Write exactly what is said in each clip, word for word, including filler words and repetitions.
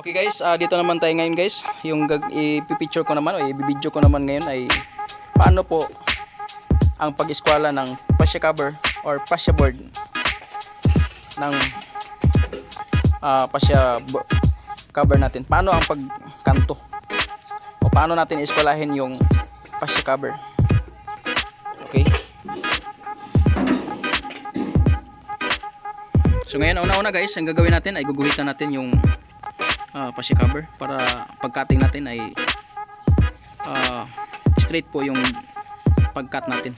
Okay guys, uh, dito naman tayo ngayon guys. Yung i-picture ko naman o i-video ko naman ngayon ay paano po ang pag-eskwala ng fascia cover or fascia board ng uh, fascia cover natin. Paano ang pagkanto o paano natin eskwalahin yung fascia cover. Okay. So ngayon una-una guys, ang gagawin natin ay guguhitan natin yung Uh, fascia cover para pagcutting natin ay uh, straight po yung pagcut natin.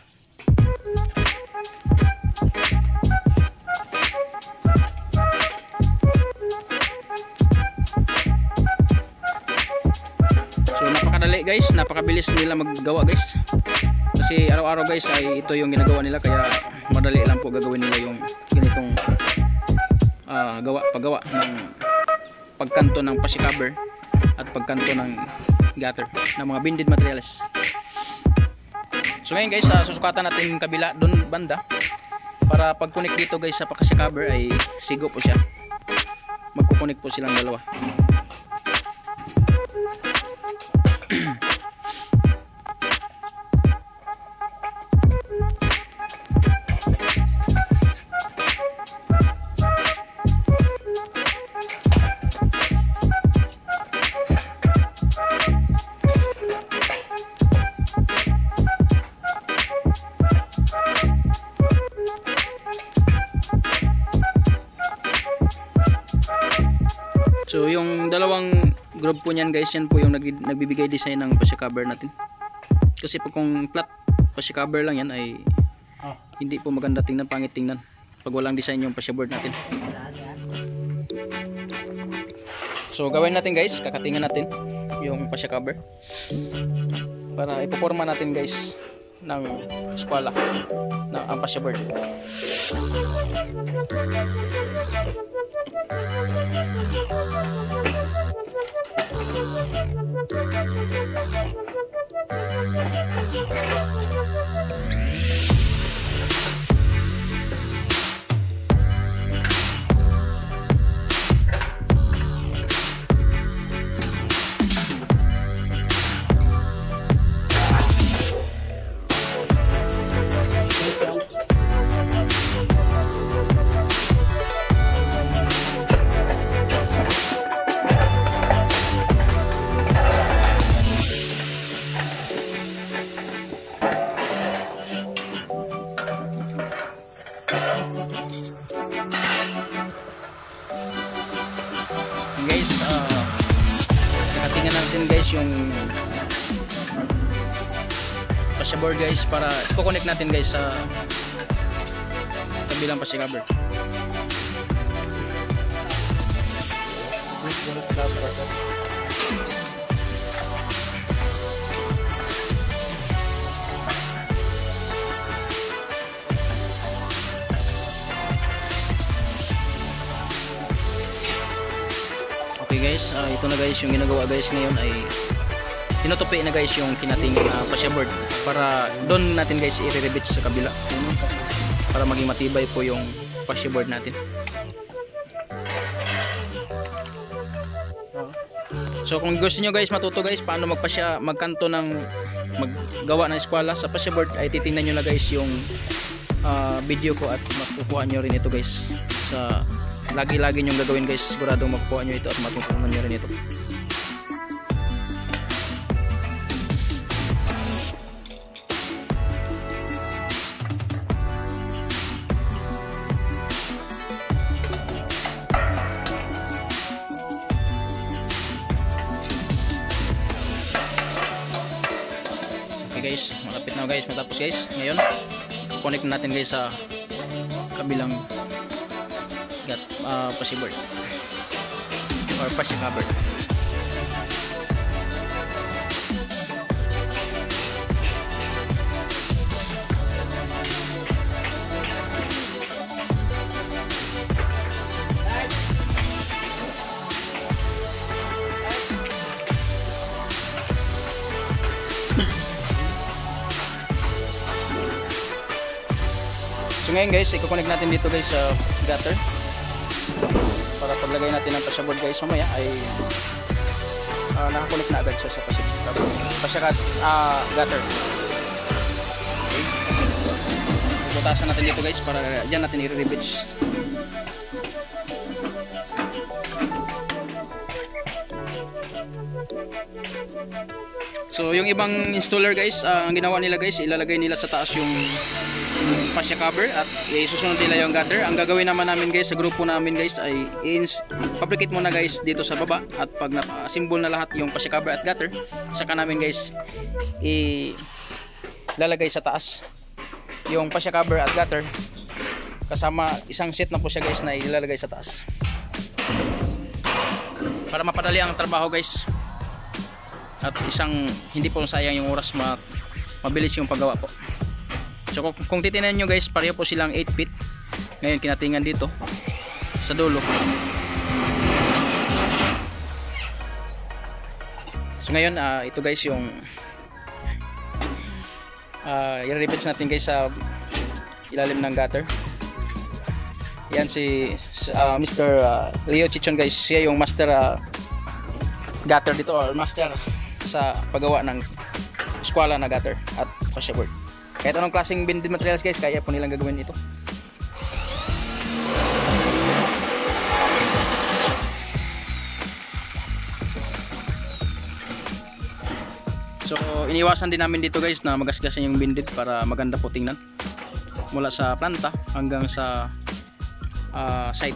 So napakadali guys, napakabilis nila maggawa guys, kasi araw-araw guys ay ito yung ginagawa nila, kaya madali lang po gagawin nila yung ganitong uh, gawa, paggawa ng pagkanto ng fascia cover at pagkanto ng gutter ng mga binded materials. So ngayon guys, uh, susukatan natin yung kabila doon banda para pag connect dito guys sa fascia cover ay sigo po siya, magkukunik po silang dalawa. So yung dalawang group po niyan guys, yan po yung nag nagbibigay design ng fascia cover natin. Kasi po kung flat fascia cover lang yan ay hindi po maganda tingnan, pangit tingnan pag walang design yung fascia board natin. So gawin natin guys, kakatingan natin yung fascia cover para ipoporma natin guys ng eskwala na ang fascia board. Guys, uh, nakatingnan natin guys yung fascia board guys para i-connect natin guys sa kabilang fascia cover. Okay guys, uh, ito na guys yung ginagawa guys ngayon ay tinutupi na guys yung kinating uh, fascia board para doon natin guys i-rebit sa kabila para maging matibay po yung fascia board natin. So kung gusto nyo guys matuto guys paano magpasya, magkanto ng maggawa ng eskwala sa fascia board ay titingnan nyo na guys yung uh, video ko at makukuha nyo rin ito guys. Sa lagi-lagi nyong gagawin guys, siguradong makukuha nyo ito at matutunan nyo rin ito. Okay guys, malapit na guys matapos guys. Ngayon connect natin guys sa kabilang got uh, fascia board or fascia cover. So ngayon guys, i-connect natin dito guys sa gutter para pag paglagay natin ng pressure board guys mamaya ay uh, nakakunik na agad siya sa pasyakat uh, gutter. Okay. Butasan natin dito guys para dyan natin i-rebitch. So yung ibang installer guys, uh, ang ginawa nila guys, ilalagay nila sa taas yung fascia cover at isusunod nila yung gutter. Ang gagawin naman namin guys sa grupo namin guys ay i-fabricate muna guys dito sa baba, at pag na-symbol na lahat yung fascia cover at gutter, saka namin guys ilalagay sa taas yung fascia cover at gutter kasama isang set na po siya guys na ilalagay sa taas para mapadali ang trabaho guys. At isang hindi po sayang yung oras, ma mabilis yung paggawa po. So kung, kung titingnan nyo guys, pareho po silang eight feet. Ngayon kinatingan dito sa dulo. So ngayon uh, ito guys yung uh, i-repeat natin guys sa ilalim ng gutter. Yan si uh, Mister Uh, Leo Chichon guys, siya yung master uh, gutter dito, or master sa paggawa ng squala na gutter at fascia board. Kahit anong klaseng binding materials guys, kaya po nilang gagawin ito. So iniwasan din namin dito guys na magasgasan yung bindid para maganda po tingnan mula sa planta hanggang sa uh, side.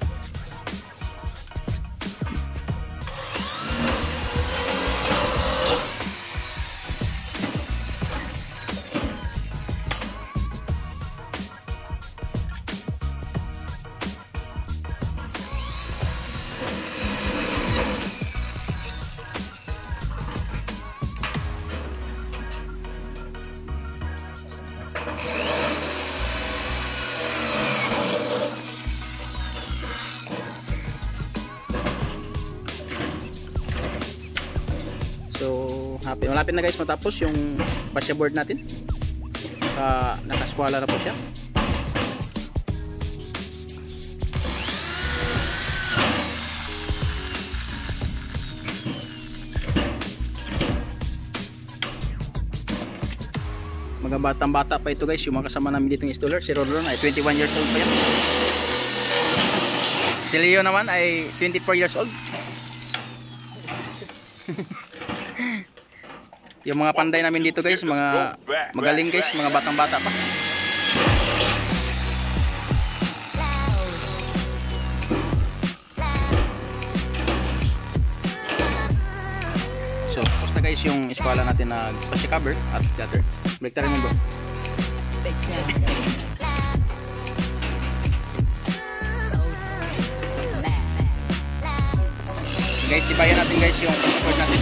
So happy, malapit na guys matapos yung fascia board natin. Uh, nakaskwala na po siya. Mga batang bata pa ito guys, yung mga kasama namin dito ng installer. Si Rodron ay twenty-one years old pa yan. Si Leo naman ay twenty-four years old. Yung mga panday namin dito guys, mga magaling guys, mga batang bata pa. So tapos na guys yung eskwala natin na fascia cover at gutter. Break tayo mo bro. Guys, tibayan natin guys yung fascia board natin.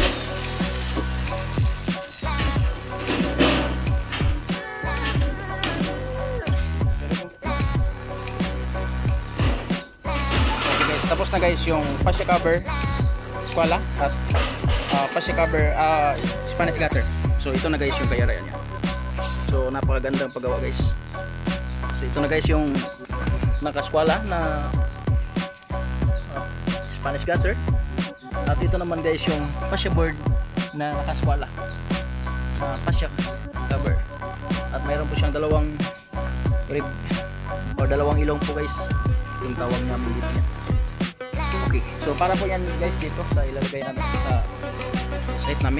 Tapos na guys yung fascia cover squala at uh, fascia cover uh, Spanish gutter. So ito na guys yung kayarayan niya. So napakagandang paggawa guys. So ito na guys yung nakaskwala na uh, Spanish gutter. At ito naman guys yung fascia board na nakaskwala uh, fascia cover. At mayroon po siyang dalawang rib o dalawang ilong po guys, yung tawag namin dito niya. Okay, so para po yan guys dito sa ilalagay namin sa site namin.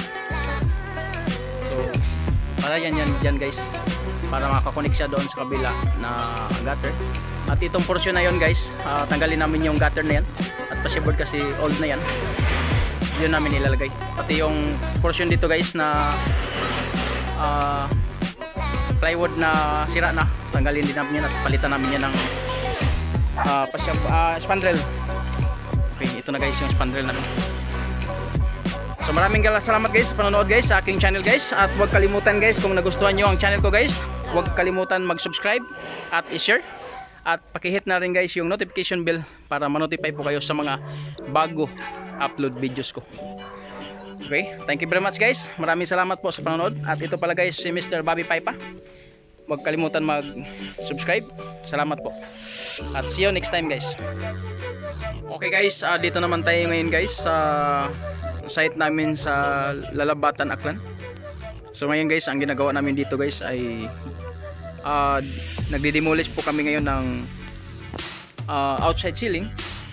So para yan yan dyan guys, para makakonek siya doon sa kabila na gutter. At itong portion na yon guys, uh, tanggalin namin yung gutter na yan at fascia board kasi old na yan, yun namin ilalagay. Pati yung portion dito guys na uh, plywood na sira na, tanggalin din namin yan at palitan namin yan ng uh, fascia, uh, spandrel. Okay, ito na guys yung spandrel namin. So maraming salamat guys sa panonood guys sa aking channel guys. At huwag kalimutan guys, kung nagustuhan nyo ang channel ko guys, huwag kalimutan mag-subscribe at i-share. At pakihit na rin guys yung notification bell para ma-notify po kayo sa mga bago upload videos ko. Okay, thank you very much guys. Maraming salamat po sa panonood. At ito pala guys si Mister Bobby Paipa. Huwag kalimutan mag-subscribe. Salamat po. At see you next time guys. Okay guys, uh, dito naman tayo ngayon guys sa site namin sa Lalabatan, Aklan. So ngayon guys, ang ginagawa namin dito guys ay uh, nagdi-demolish po kami ngayon ng uh, outside ceiling.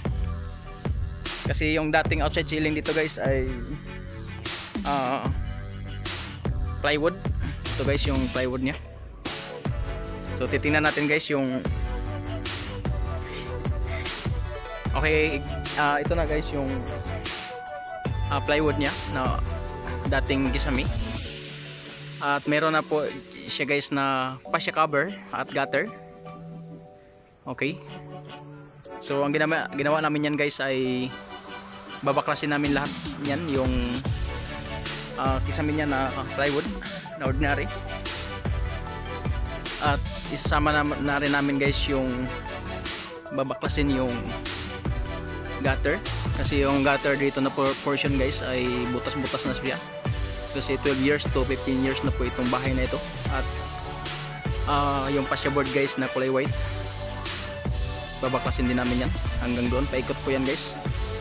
Kasi yung dating outside ceiling dito guys ay uh, plywood. Ito guys yung plywood niya. So titingnan natin guys yung okay, uh, ito na guys yung uh, plywood niya na dating kisame. At meron na po siya guys na fascia cover at gutter. Okay. So ang ginawa, ginawa namin yan guys ay babaklasin namin lahat yan, yung uh, kisame niya na uh, plywood na ordinary. At isasama na, na rin namin guys yung babaklasin yung gutter, kasi yung gutter dito na portion guys ay butas-butas na siya kasi twelve years to fifteen years na po itong bahay na ito. At uh, yung fascia board guys na kulay white, babaklasin din namin yan hanggang doon, paikot po yan guys.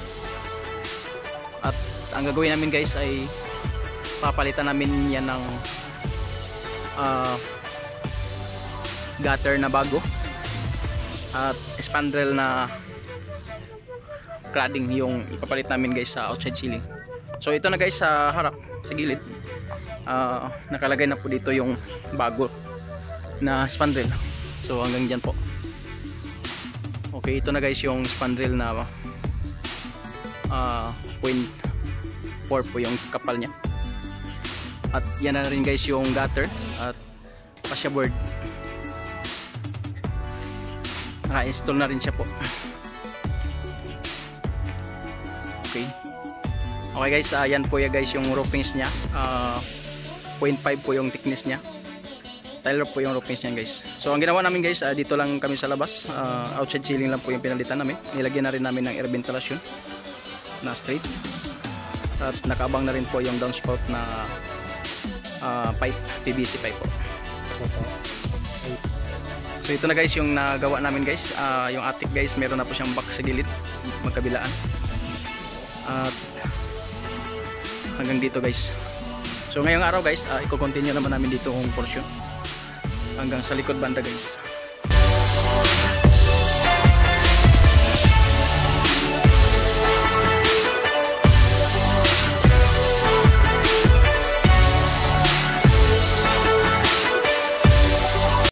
At ang gagawin namin guys ay papalitan namin yan ng uh, gutter na bago at spandrel na cladding yung ipapalit namin guys sa outside ceiling. So ito na guys sa harap, sa gilid, uh, nakalagay na po dito yung bago na spandrel. So hanggang dyan po. Okay, ito na guys yung spandrel na uh, point four po yung kapal nya. At yan na rin guys yung gutter at fascia board, naka-install na rin siya po. Okay. Okay guys, uh, yan po ya guys yung roofings niya. Uh, point five po yung thickness niya. Tile roof po yung roofings niya guys. So ang ginawa namin guys, uh, dito lang kami sa labas. Uh, outside ceiling lang po yung pinalitan namin. Nilagyan na rin namin ng air ventilation na straight. At nakaabang na rin po yung downspout na uh, pipe, P V C pipe po. So ito na guys yung nagawa namin guys. Uh, yung attic guys, meron na po siyang back sa gilid, magkabilaan. At hanggang dito guys. So ngayong araw guys, uh, i-continue naman namin dito ang portion hanggang sa likod banda guys.